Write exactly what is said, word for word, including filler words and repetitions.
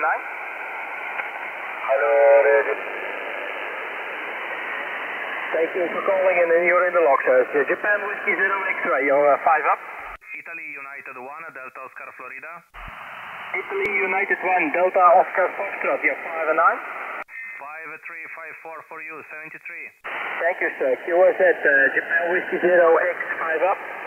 nine. Hello, ready. Thank you for calling in and you're in the log, sir. Japan Whiskey zero X ray, you're uh, five up. Italy United one, Delta Oscar Florida. Italy United one, Delta Oscar Foxtrot, you're five and nine. five three five four for you, seventy-three. Thank you, sir. Q S Z, uh, Japan Whiskey zero X five up.